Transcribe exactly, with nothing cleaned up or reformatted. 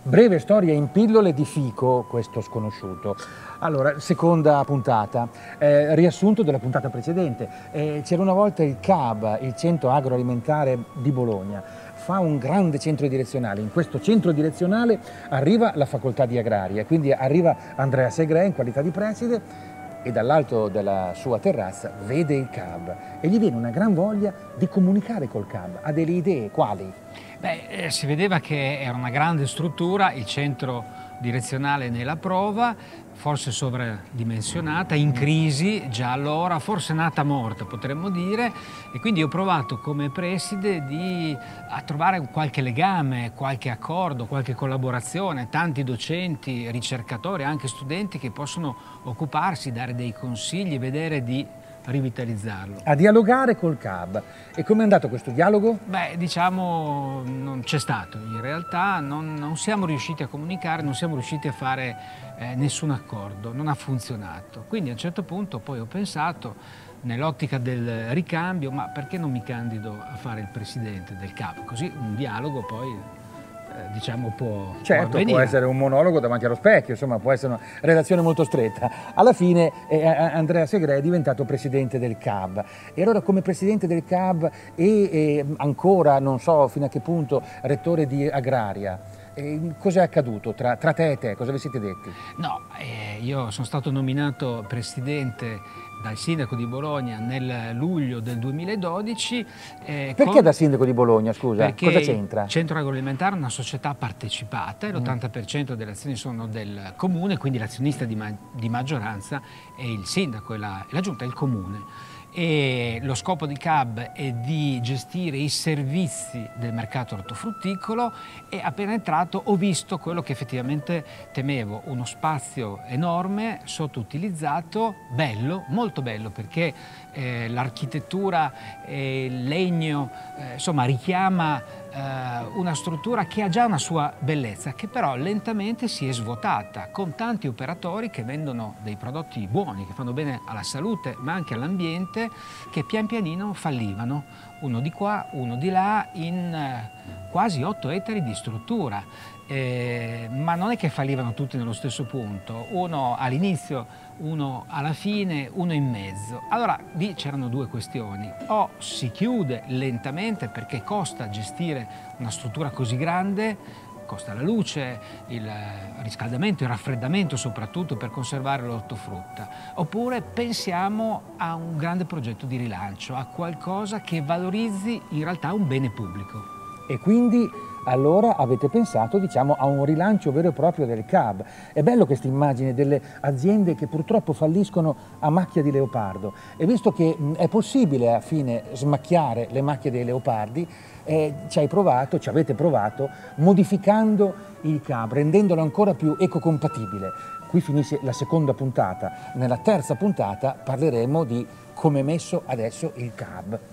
Breve storia in pillole di Fico, questo sconosciuto. Allora, seconda puntata, eh, riassunto della puntata precedente. Eh, c'era una volta il C A B, il Centro Agroalimentare di Bologna, fa un grande centro direzionale. In questo centro direzionale arriva la facoltà di agraria, quindi arriva Andrea Segre in qualità di preside e dall'alto della sua terrazza vede il C A B e gli viene una gran voglia di comunicare col C A B. Ha delle idee, quali? Beh, eh, si vedeva che era una grande struttura, il centro direzionale nella prova, forse sovradimensionata, in crisi già allora, forse nata morta potremmo dire, e quindi ho provato come preside di, a trovare qualche legame, qualche accordo, qualche collaborazione, tanti docenti, ricercatori, anche studenti che possono occuparsi, dare dei consigli, vedere di rivitalizzarlo. A dialogare col C A B. E come è andato questo dialogo? Beh, diciamo, non c'è stato. In realtà non, non siamo riusciti a comunicare, non siamo riusciti a fare eh, nessun accordo, non ha funzionato. Quindi a un certo punto poi ho pensato, nell'ottica del ricambio, ma perché non mi candido a fare il presidente del C A B? Così un dialogo poi Eh, diciamo può, certo, può, può essere un monologo davanti allo specchio, insomma può essere una relazione molto stretta. Alla fine eh, Andrea Segre è diventato presidente del C A B e allora come presidente del C A B e eh, ancora non so fino a che punto rettore di Agraria, eh, cos'è accaduto tra, tra te e te? Cosa vi siete detti? No, eh, io sono stato nominato presidente dal sindaco di Bologna nel luglio del duemiladodici. Eh, Perché con... da sindaco di Bologna, scusa? Perché cosa c'entra? Il Centro Agroalimentare è una società partecipata e l'ottanta per cento delle azioni sono del comune, quindi l'azionista di, ma di maggioranza è il sindaco e la, la giunta è il comune. E lo scopo di C A B è di gestire i servizi del mercato ortofrutticolo e appena entrato ho visto quello che effettivamente temevo, uno spazio enorme, sottoutilizzato, bello, molto bello perché eh, l'architettura, eh, il legno, eh, insomma richiama eh, una struttura che ha già una sua bellezza, che però lentamente si è svuotata con tanti operatori che vendono dei prodotti buoni, che fanno bene alla salute ma anche all'ambiente, che pian pianino fallivano, uno di qua, uno di là, in eh, quasi otto ettari di struttura. Eh, ma non è che fallivano tutti nello stesso punto, uno all'inizio, uno alla fine, uno in mezzo. Allora lì c'erano due questioni: o si chiude lentamente perché costa gestire una struttura così grande, costa la luce, il riscaldamento, il raffreddamento soprattutto per conservare l'ortofrutta, oppure pensiamo a un grande progetto di rilancio, a qualcosa che valorizzi in realtà un bene pubblico. E quindi allora avete pensato, diciamo, a un rilancio vero e proprio del C A B. È bello questa immagine delle aziende che purtroppo falliscono a macchia di leopardo. E visto che mh, è possibile a fine smacchiare le macchie dei leopardi, eh, ci hai provato, ci avete provato, modificando il C A B, rendendolo ancora più ecocompatibile. Qui finisce la seconda puntata. Nella terza puntata parleremo di come è messo adesso il C A B.